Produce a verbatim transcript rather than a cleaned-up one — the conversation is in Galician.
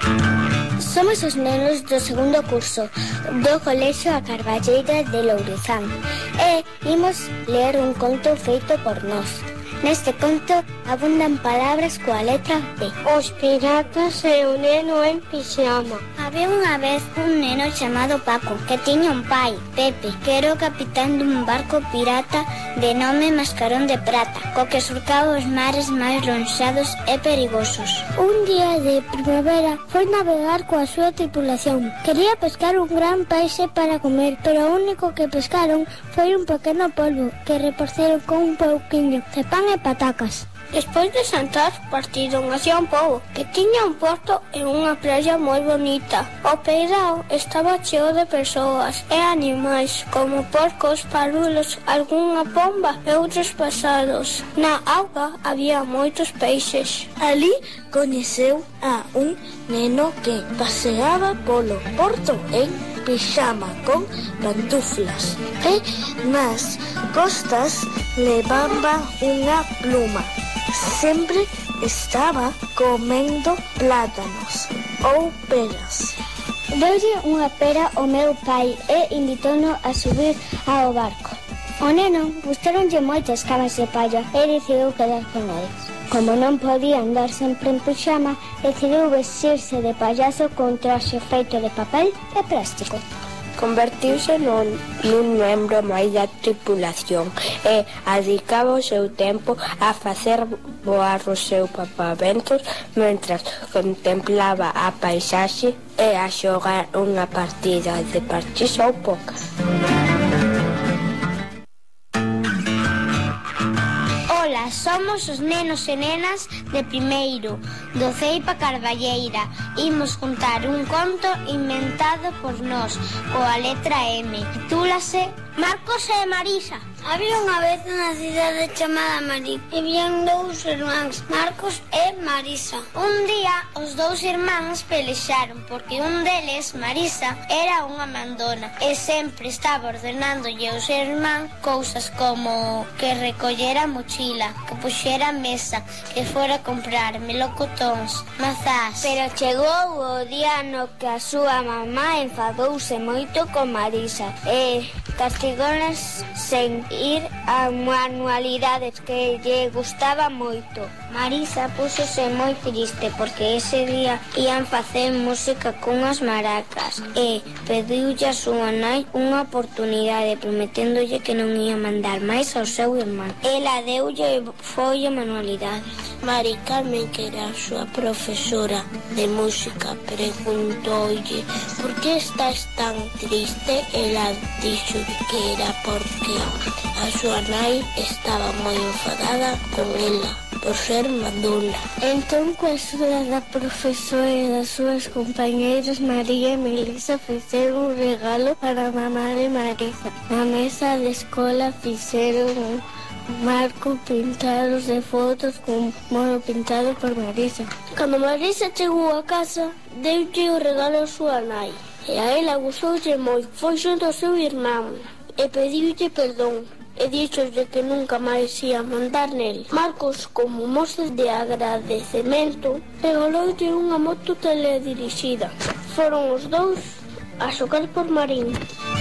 Somos os nenos do segundo curso do Colexio A Carballeira de Lourizán e imos ler un conto feito por nós. Neste conto abundan palabras coa letra P. Os piratas e o neno en pixama. Había unha vez un neno chamado Paco que tiña un pai, Pepe, que era o capitán dun barco pirata de nome Mascarón de Prata, co que surcaba os mares máis lonxados e perigosos. Un día de primavera foi navegar coa súa tripulación. Quería pescar un gran peixe para comer, pero o único que pescaron foi un pequeno polvo que reparceron con un pouquiño de pan e patacas. Despois de xantar, partiron hacia un pobo que tiña un porto e unha praia moi bonita. O peirao estaba cheo de persoas e animais, como porcos, parulos, algunha pomba e outros pasados. Na auga había moitos peixes. Ali coñeceu a un neno que paseaba polo porto en pixama con pantuflas e nas costas levaba unha pluma. Sempre estaba comendo plátanos ou peras. Deulle unha pera ao meu pai e invitou-no a subir ao barco. O neno gustaronlle moitas cabas de palla e decidiu quedar con eles. Como non podía andar sempre en pixama, decidiu vestirse de payaso con traxe feito de papel e plástico. Convertiuse nun, nun membro máis da tripulación e adicaba o seu tempo a facer voar o seu papaventos mentras contemplaba a paisaxe e a xogar unha partida de parchís ou póker. Ola, somos os nenos e nenas de primeiro do Ceipa Carballeira. Imos contar un conto inventado por nós coa letra M. Titúlase Marcos e Marisa. Había unha vez unha cidade chamada Marín e vían dous irmáns, Marcos e Marisa. Un día os dous irmáns pelexaron porque un deles, Marisa, era unha mandona e sempre estaba ordenándolle ao seu irmán cousas como que recollera a mochila, que puxera a mesa, que fora a comprar melocotóns, mazás. Pero chegou o día no que a súa mamá enfadouse moito con Marisa e castigounas sen ir a manualidades que lle gustaba moito. Marisa púxose moi triste porque ese día ían facer música cunhas maracas e pediulle a súa nai unha oportunidade prometéndolle que non ia mandar máis ao seu irmán. Ela deulle foi a manualidades. Mari Carmen, que era a súa profesora de música, preguntoulle por que estás tan triste. Ela dixo que era porque a súa nai estaba moi enfadada con ela por ser mandona. Entón, coa axuda da profesora e das súas compañeiras María e Melisa fixeron un regalo para mamá de Marisa. Na mesa de escola fixeron un marco pintado de fotos con mono pintado por Marisa. Cando Marisa chegou a casa, deulle o regalo a súa nai e a ela gustoulle moi. Foi xunto ao seu irmán e pediulle perdón e dixolle que nunca máis ia mandar nel. Marcos, como mostra de agradecemento, regaloulle unha moto teledirixida. Foron os dous a xocar por Marín.